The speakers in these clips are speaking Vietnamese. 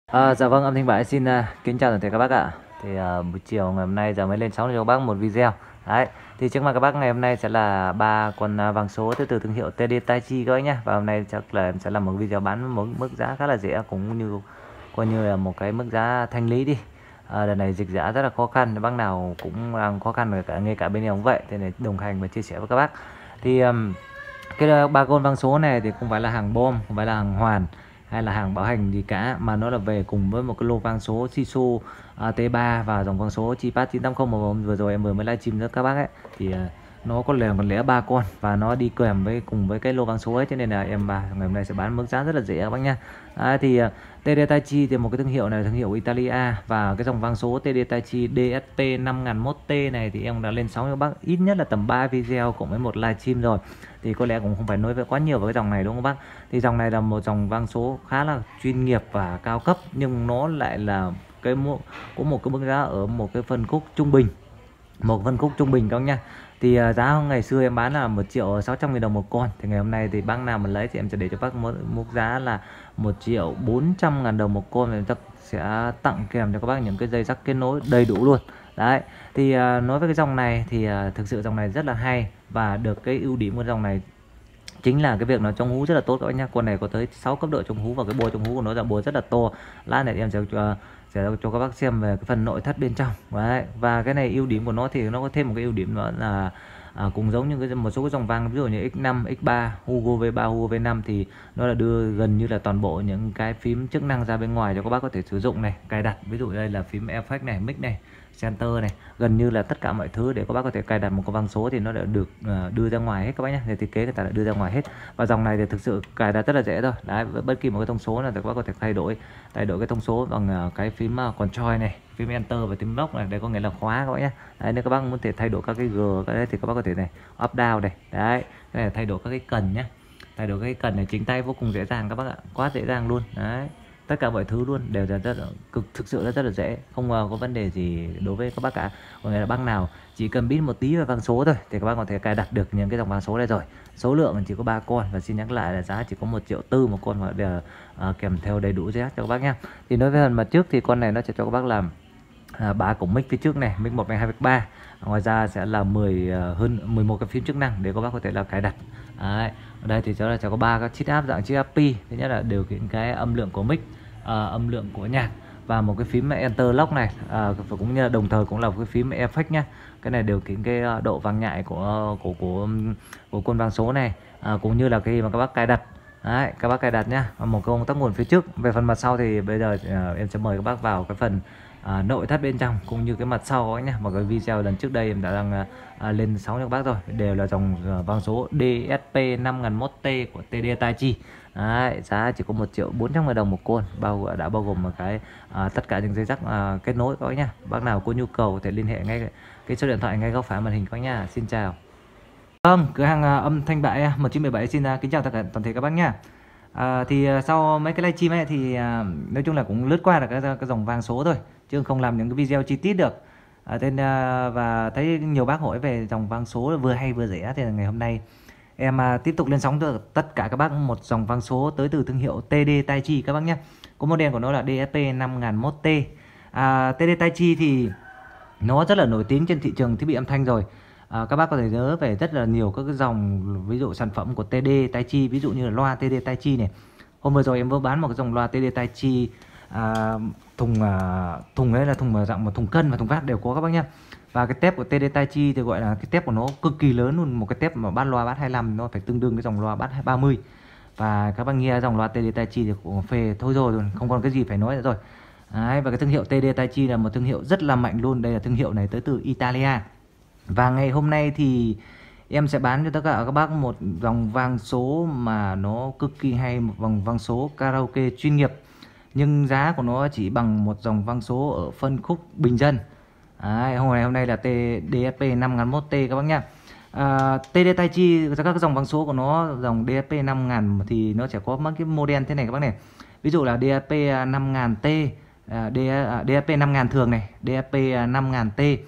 Dạ vâng, âm thanh Bãi xin kính chào toàn thể các bác ạ. Thì buổi chiều ngày hôm nay giờ mới lên sóng cho các bác một video. Đấy, thì trước mặt các bác ngày hôm nay sẽ là ba con vàng số từ thương hiệu TD Taichi các bác nhé. Và hôm nay chắc là em sẽ làm một video bán một mức giá khá là rẻ, cũng như coi như là một cái mức giá thanh lý đi. Đợt này dịch giá rất là khó khăn, bác nào cũng đang khó khăn, ngay cả bên em cũng vậy. Thế này đồng hành và chia sẻ với các bác. Thì cái ba con vàng số này thì không phải là hàng bom, không phải là hàng hoàn hay là hàng bảo hành gì cả, mà nó là về cùng với một cái lô vang số Shisu T3 và dòng vang số Chipat 980 mà vừa rồi em vừa mới livestream cho các bác ấy. Thì nó có lẻ còn lẻ ba con và nó đi kèm với cùng với cái lô vang số ấy, cho nên là em ngày hôm nay sẽ bán mức giá rất là rẻ các bác nhá. Thì TD Taichi thì một cái thương hiệu này, thương hiệu Italia, và cái dòng vang số TD Taichi DSP 5001T này thì em đã lên sóng cho các bác ít nhất là tầm 3 video cùng với một livestream rồi, thì có lẽ cũng không phải nói về quá nhiều về cái dòng này đúng không bác. Thì dòng này là một dòng vang số khá là chuyên nghiệp và cao cấp, nhưng nó lại là cái có một cái mức giá ở một cái phân khúc trung bình, một phân khúc trung bình các nha. Thì giá ngày xưa em bán là 1.600.000 đồng một con, thì ngày hôm nay thì bác nào mà lấy thì em sẽ để cho bác mức giá là 1.400.000 đồng một con, thì sẽ tặng kèm cho các bác những cái dây rắc kết nối đầy đủ luôn. Đấy, thì nói với cái dòng này thì thực sự dòng này rất là hay, và được cái ưu điểm của dòng này chính là cái việc nó chống hú rất là tốt các bác nhá. Con này có tới 6 cấp độ chống hú, và cái bô chống hú của nó là bô rất là to. Lát này em sẽ cho các bác xem về cái phần nội thất bên trong. Đấy, và cái này ưu điểm của nó thì nó có thêm một cái ưu điểm đó là cũng giống như một số cái dòng vang ví dụ như X5, X3, Hugo V3, Hugo V5 thì nó là đưa gần như là toàn bộ những cái phím chức năng ra bên ngoài cho các bác có thể sử dụng này, cài đặt. Ví dụ đây là phím effect này, mic này, center này, gần như là tất cả mọi thứ để các bác có thể cài đặt một con vang số thì nó đã được đưa ra ngoài hết các bác nhé. Để thiết kế người ta đã đưa ra ngoài hết, và dòng này thì thực sự cài đặt rất là dễ thôi. Đấy, với bất kỳ một cái thông số là các bác có thể thay đổi cái thông số bằng cái phím control này, phím enter và phím lock này, đây có nghĩa là khóa các bác nhé. Đấy, nếu các bác muốn thể thay đổi các cái g cái đấy thì các bác có thể này up down này. Đấy, cái này thay đổi các cái cần nhé, thay đổi cái cần này chính tay vô cùng dễ dàng các bác ạ, quá dễ dàng luôn. Đấy, tất cả mọi thứ luôn đều rất là thực sự rất là dễ, không có vấn đề gì đối với các bác cả. Có nghĩa là bác nào chỉ cần biết một tí về vang số thôi thì các bác có thể cài đặt được những cái dòng vang số này rồi. Số lượng chỉ có 3 con, và xin nhắc lại là giá chỉ có 1.400.000 một con, và đều kèm theo đầy đủ GH cho các bác nhé. Thì nói về phần mặt trước thì con này nó sẽ cho các bác làm 3 cổng mic phía trước này, mic 1, mic 2, mic 3. Ngoài ra sẽ là hơn 11 cái phím chức năng để các bác có thể là cài đặt. Đấy, ở đây thì sẽ có 3 các chip áp dạng chip áp pi. Thứ nhất là điều khiển cái âm lượng của mic, âm lượng của nhạc, và một cái phím enter lock này, cũng như là đồng thời cũng là một cái phím effect nhá. Cái này điều khiển cái độ vang nhại của con vang số này, cũng như là khi mà các bác cài đặt. Đấy, các bác cài đặt nhá, một công tắc nguồn phía trước. Về phần mặt sau thì bây giờ em sẽ mời các bác vào cái phần nội thất bên trong cũng như cái mặt sau nhé. Một cái video lần trước đây em đã đang lên sóng cho các bác rồi, đều là dòng vang số DSP 5001T của TD Taichi. Đấy, giá chỉ có 1.400.000 đồng một con, đã bao gồm một cái tất cả những dây rắc kết nối các bác nhá. Bác nào có nhu cầu có thể liên hệ ngay cái số điện thoại ngay góc phải màn hình các bác nhá. Xin chào. Vâng, cửa hàng âm thanh Bãi 1917 xin kính chào tất cả toàn thể các bác nhá. Thì sau mấy cái livestream ấy thì nói chung là cũng lướt qua được cái dòng vang số thôi, chứ không làm những cái video chi tiết được. Và thấy nhiều bác hỏi về dòng vang số vừa hay vừa rẻ, thì ngày hôm nay em tiếp tục lên sóng được tất cả các bác một dòng vang số tới từ thương hiệu TD Taichi các bác nhé. Có model của nó là DSP 5001T. TD Taichi thì nó rất là nổi tiếng trên thị trường thiết bị âm thanh rồi. Các bác có thể nhớ về rất là nhiều các cái dòng ví dụ sản phẩm của TD Taichi, ví dụ như là loa TD Taichi này. Hôm vừa rồi em vừa bán một cái dòng loa TD Taichi thùng đấy là thùng dạng một thùng cân và thùng vát đều có các bác nhé. Và cái tép của TD Taichi thì gọi là cái tép của nó cực kỳ lớn luôn, một cái tép mà bát loa bát 25 nó phải tương đương cái dòng loa bát 30. Và các bác nghe dòng loa TD Taichi thì cũng phê thôi rồi, không còn cái gì phải nói nữa rồi. Đấy, và cái thương hiệu TD Taichi là một thương hiệu rất là mạnh luôn. Đây là thương hiệu này tới từ Italia. Và ngày hôm nay thì em sẽ bán cho tất cả các bác một dòng vang số mà nó cực kỳ hay, một dòng vang số karaoke chuyên nghiệp, nhưng giá của nó chỉ bằng một dòng vang số ở phân khúc bình dân. Đấy, hôm nay là DSP 5001T các bác nhá. TD Taichi các dòng vang số của nó, dòng DSP 5000 thì nó sẽ có mấy cái model thế này các bác này. Ví dụ là DSP 5000T, DSP 5000 thường này, DSP 5000T.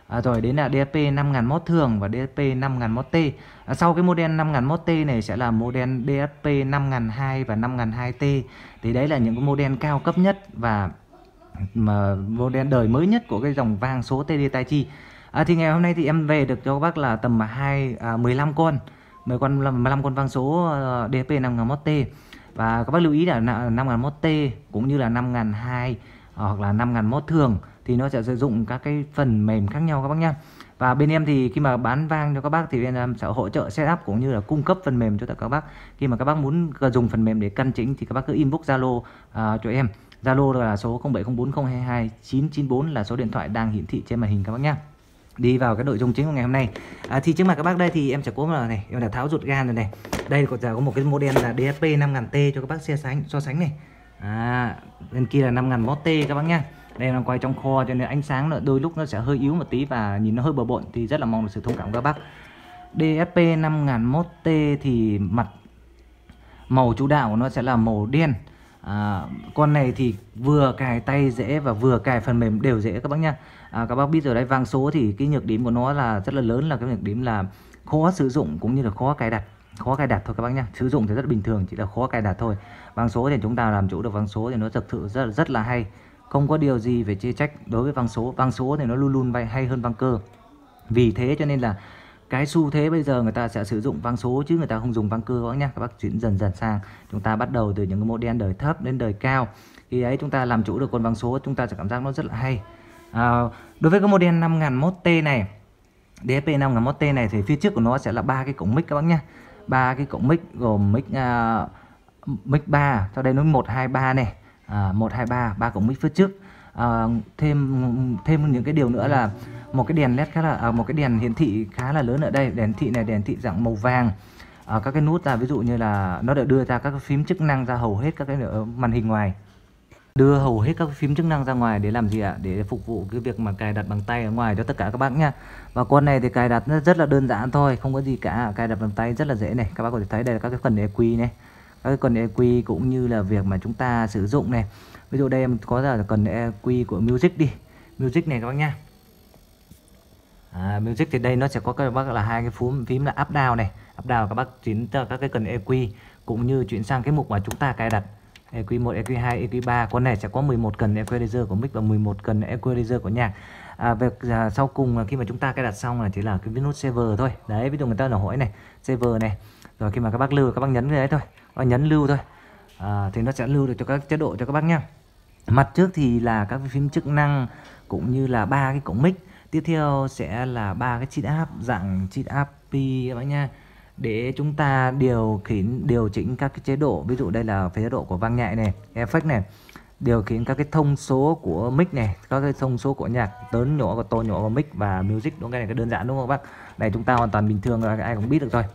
Rồi đến là DSP 5001 thường và DSP 5001T. Sau cái model 5001T này sẽ là model DSP 5002 và 5002T. Thì đấy là những cái model cao cấp nhất và mà model đời mới nhất của cái dòng vang số TD Taichi. Thì ngày hôm nay thì em về được cho các bác là tầm 15 con 15 con vang số DSP 5001T. Và các bác lưu ý là 5001T cũng như là 5002 hoặc là 5001 thường thì nó sẽ sử dụng các cái phần mềm khác nhau các bác nhá. Và bên em thì khi mà bán vang cho các bác thì bên em sẽ hỗ trợ setup cũng như là cung cấp phần mềm cho tất cả các bác. Khi mà các bác muốn dùng phần mềm để căn chỉnh thì các bác cứ inbox Zalo cho em. Zalo là số 0704022994 là số điện thoại đang hiển thị trên màn hình các bác nhá. Đi vào cái nội dung chính của ngày hôm nay. Thì trước mặt các bác đây thì em sẽ có là này, em đã tháo ruột gan rồi này. Đây có một cái model là DSP 5000T cho các bác so sánh này. Bên kia là 5001T các bác nhá. Đây em đang quay trong kho cho nên ánh sáng nó đôi lúc nó sẽ hơi yếu một tí và nhìn nó hơi bừa bộn thì rất là mong được sự thông cảm của các bác. DSP 5001T thì mặt màu chủ đạo của nó sẽ là màu đen. Con này thì vừa cài tay dễ và vừa cài phần mềm đều dễ các bác nhá. Các bác biết rồi đấy, vang số thì cái nhược điểm của nó là rất là lớn, là cái nhược điểm là khó sử dụng cũng như là khó cài đặt thôi các bác nhá. Sử dụng thì rất bình thường, chỉ là khó cài đặt thôi. Vang số thì chúng ta làm chủ được vang số thì nó thực sự rất là hay, không có điều gì phải chê trách đối với vang số. Vang số thì nó luôn luôn hay hơn vang cơ. Vì thế cho nên là cái xu thế bây giờ người ta sẽ sử dụng vang số chứ người ta không dùng vang cơ các bác nhá. Các bác chuyển dần sang, chúng ta bắt đầu từ những cái model đời thấp đến đời cao. Khi ấy chúng ta làm chủ được con vang số, chúng ta sẽ cảm giác nó rất là hay. Đối với cái model 5001T này, DSP 5001T này thì phía trước của nó sẽ là 3 cái cổng mic các bác nhá. 3 cái cổng mic gồm mic 3, sau đây nó 1 2 3 này. 1 2 3, 3 cổng mic phía trước. Thêm những cái điều nữa là một cái đèn led một cái đèn hiển thị khá là lớn ở đây. Đèn thị này, đèn thị dạng màu vàng. Các cái nút ra, ví dụ như là nó đã đưa ra các cái phím chức năng ra hầu hết các cái màn hình ngoài. Đưa hầu hết các phím chức năng ra ngoài để làm gì ạ? Để phục vụ cái việc mà cài đặt bằng tay ở ngoài cho tất cả các bác nha. Và con này thì cài đặt rất là đơn giản thôi, không có gì cả, cài đặt bằng tay rất là dễ này. Các bác có thể thấy đây là các cái phần EQ này, các cái phần EQ cũng như là việc mà chúng ta sử dụng này. Ví dụ đây em có là cần EQ của Music đi, Music này các bác nha. Music thì đây nó sẽ có các bác là hai cái phím là up down này, up down các bác chuyển các cái cần EQ cũng như chuyển sang cái mục mà chúng ta cài đặt. EQ1, EQ2, EQ3. Con này sẽ có 11 cần equalizer của mic và 11 cần equalizer của nhạc. Việc sau cùng là khi mà chúng ta cài đặt xong là chỉ là cái nút save thôi. Đấy, ví dụ người ta là hỏi này, save này. Rồi khi mà các bác lưu, các bác nhấn cái đấy thôi, các bác nhấn lưu thôi. Thì nó sẽ lưu được cho các chế độ cho các bác nhá. Mặt trước thì là các phím chức năng cũng như là 3 cái cổng mic. Tiếp theo sẽ là 3 cái cheat app dạng cheat app P các bác nha, để chúng ta điều chỉnh các cái chế độ. Ví dụ đây là chế độ của vang nhại này, effect này, điều khiển các cái thông số của mic này, các cái thông số của nhạc, lớn nhỏ và to nhỏ của mic và music. Đúng, cái này cái đơn giản đúng không các bác? Này chúng ta hoàn toàn bình thường rồi, ai cũng biết được thôi.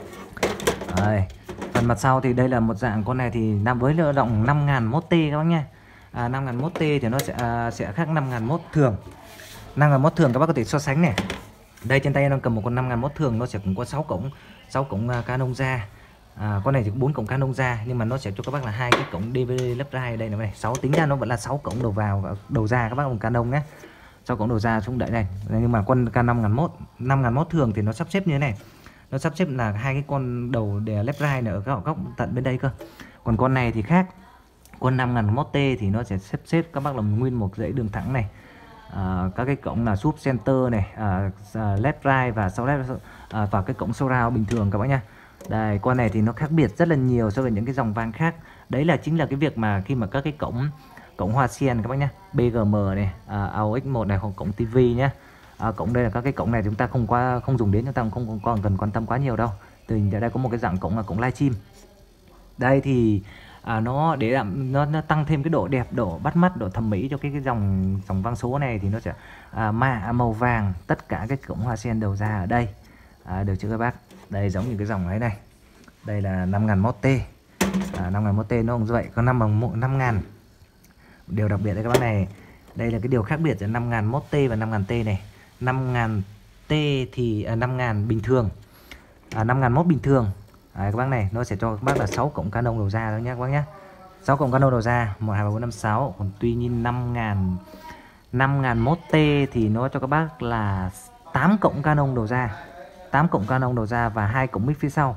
Phần mặt sau thì đây là một dạng, con này thì nằm với lượng động 5001T các bác nha. 5001T thì nó sẽ khác 5001 thường. 5001 thường các bác có thể so sánh này. Đây trên tay em đang cầm một con 5001 thường, nó sẽ cũng có 6 cổng Canon ra. Con này thì 4 cổng Canon ra, nhưng mà nó sẽ cho các bác là 2 cái cổng DVD left right đây này, 6 tính ra nó vẫn là 6 cổng đầu vào và đầu ra các bác bằng Canon nhé. 6 cổng đầu ra xuống đợi này. Nhưng mà con K5001 thường thì nó sắp xếp như thế này. Nó sắp xếp là 2 cái con đầu để left right ở góc tận bên đây cơ. Còn con này thì khác. Con 5001T thì nó sẽ xếp các bác là nguyên một dãy đường thẳng này. Các cái cổng là sub center này, left right và sau left và cái cổng surround bình thường các bác nha. Đây, con này thì nó khác biệt rất là nhiều so với những cái dòng vang khác. Đấy là chính là cái việc mà khi mà các cái cổng hoa sen các bác nhá, BGM này, AUX1 này, hoặc cổng TV nhá. Cổng đây là các cái cổng này chúng ta không dùng đến, chúng ta không còn cần quan tâm quá nhiều đâu. Từ đây có một cái dạng cổng là cổng livestream. Đây thì nó để nó tăng thêm cái độ đẹp, độ bắt mắt, độ thẩm mỹ cho cái dòng vang số này thì nó sẽ màu vàng tất cả cái cổng hoa sen đầu ra ở đây. Được chưa các bác? Đây giống như cái dòng ấy này. Đây là 5001T. 5001T nó cũng như vậy, có 5000. Điều đặc biệt đây các bác này. Đây là cái điều khác biệt giữa 5001T và 5000T này. 5000T thì 5000 bình thường. 5001 bình thường. Các bác này nó sẽ cho các bác là 6 cổng Canon đầu ra thôi nhé các bác nhé. 6 cổng Canon đầu ra 1 2 3 4 5 6. Còn tuy nhiên 5001T thì nó cho các bác là 8 cộng Canon đầu ra, 8 cộng Canon đầu ra và 2 cộng mic phía sau.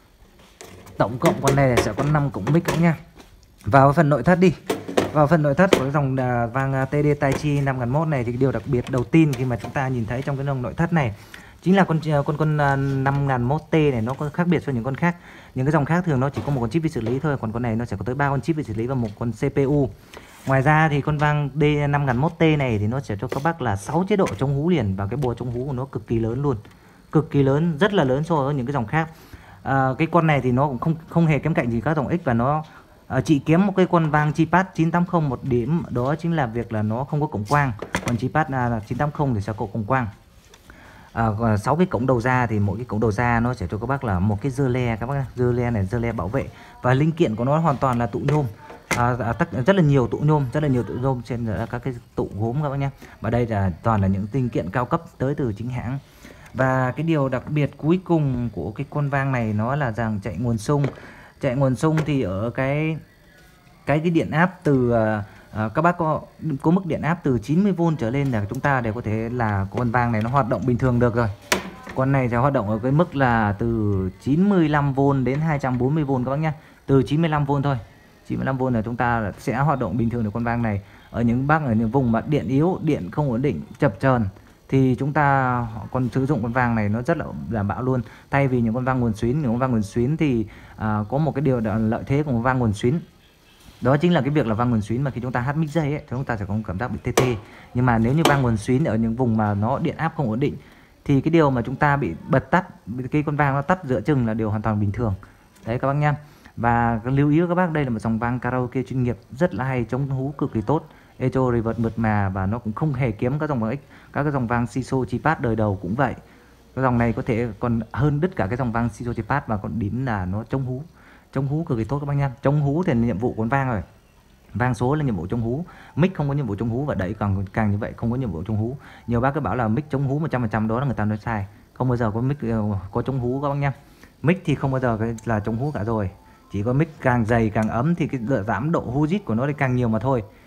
Tổng cộng con này sẽ có 5 cộng mic nữa nha. Vào phần nội thất đi. Vào phần nội thất của dòng vang TD Taichi 5001 này thì điều đặc biệt đầu tiên khi mà chúng ta nhìn thấy trong cái dòng nội thất này chính là con 5001T này nó có khác biệt với những con khác. Những cái dòng khác thường nó chỉ có một con chip vi xử lý thôi, còn con này nó sẽ có tới 3 con chip vi xử lý và một con CPU. Ngoài ra thì con vang D5001T này thì nó sẽ cho các bác là 6 chế độ chống hú liền, và cái bùa chống hú của nó cực kỳ lớn luôn. Cực kỳ lớn, rất là lớn so với những cái dòng khác. Cái con này thì nó cũng không hề kém cạnh gì các dòng X, và nó chỉ kém một cái con vang G-Pad 980 một điểm, đó chính là việc là nó không có cổng quang. Còn G-Pad 980 thì sẽ có cổng quang. 6 cái cổng đầu ra thì mỗi cái cổng đầu ra nó sẽ cho các bác là một cái dơ le, các bác dơ le này, dơ le bảo vệ, và linh kiện của nó hoàn toàn là tụ nhôm. Rất là nhiều tụ nhôm trên các cái tụ gốm các bác nhé. Và đây là toàn là những linh kiện cao cấp tới từ chính hãng. Và cái điều đặc biệt cuối cùng của cái con vang này nó là rằng chạy nguồn xung. Chạy nguồn xung thì ở cái điện áp từ các bác có mức điện áp từ 90V trở lên là chúng ta đều có thể là con vang này nó hoạt động bình thường được rồi. Con này sẽ hoạt động ở cái mức là từ 95V đến 240V các bác nhé. Từ 95V thôi. 95V là chúng ta sẽ hoạt động bình thường được con vang này. Ở những bác ở những vùng mà điện yếu, điện không ổn định, chập chờn thì chúng ta còn sử dụng con vang này nó rất là đảm bảo luôn. Thay vì những con vang nguồn xuyến, những con vang nguồn xuyến thì có một cái điều lợi thế của con vang nguồn xuyến. Đó chính là cái việc là vang nguồn xuyến mà khi chúng ta hát mic dây ấy, thì chúng ta sẽ có cảm giác bị tê tê. Nhưng mà nếu như vang nguồn xuyến ở những vùng mà nó điện áp không ổn định thì cái điều mà chúng ta bị bật tắt, cái con vang nó tắt giữa chừng là điều hoàn toàn bình thường. Đấy các bác nha. Và lưu ý các bác, đây là một dòng vang karaoke chuyên nghiệp rất là hay, chống hú cực kỳ tốt, echo reverb mượt mà, và nó cũng không hề kém các dòng vang X. Các cái dòng vang Siso G-Pad đời đầu cũng vậy. Cái dòng này có thể còn hơn tất cả cái dòng vang Siso G-Pad, và còn điểm là nó chống hú cực kỳ tốt các bác nha. Chống hú thì là nhiệm vụ của con vang rồi. Vang số là nhiệm vụ chống hú, mic không có nhiệm vụ chống hú, và đẩy càng như vậy không có nhiệm vụ chống hú. Nhiều bác cứ bảo là mic chống hú 100%, đó là người ta nói sai. Không bao giờ có mic có chống hú các bác nha. Mic thì không bao giờ là chống hú cả rồi. Chỉ có mic càng dày càng ấm thì cái giảm độ hú rít của nó thì càng nhiều mà thôi.